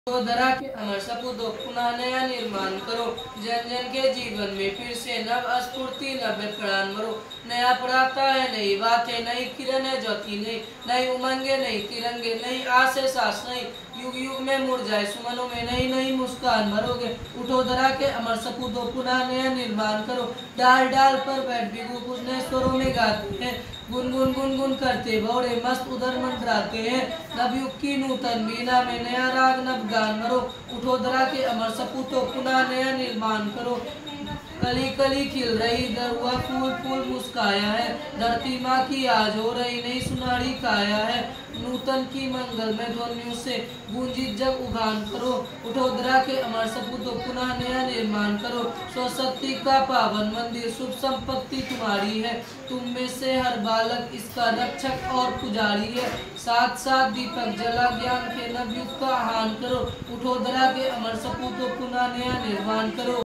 तो धरा के अमर सपूतों पुनः नया निर्माण करो। जन जन के जीवन में फिर से नव स्फूर्ति नव प्राण भरो। नया प्राप्त है नई बातें, नई किरण है ज्योति, नई उमंगे, नई तिरंगे, नई आस है सांस, नई युग युग में मुड़ जाए सुमनों में नई नई मुस्कान भरोगे। उठो धरा के अमर सपूतों पुनः नया निर्माण करो। डाल डाल पर बैठ बिगू कुछ नए स्वरों में गाते हैं, गुनगुन गुनगुन करते भौरे मस्त उधर मंत्राते हैं। नवयुग की नूतन बीना में नया राग नव गान भरो। उठो धरा के अमर सपूतों पुनः नया निर्माण करो। कली कली खिल रही दरुआ फूल फूल मुस्काया है, धरती माँ की आज हो रही नई सुनारी काया है। नूतन की मंगल में ध्वनियों से गूंजी जग उगान करो। उठो धरा के अमर सपूतों पुनः नया निर्माण करो। स्वशक्ति का पावन मंदिर शुभ संपत्ति तुम्हारी है, तुम में से हर बालक इसका रक्षक और पुजारी है। साथ साथ दीपक जला ज्ञान के नवयुग का आह्वान करो। उठो धरा के अमर सपूतों पुनः नया निर्माण करो।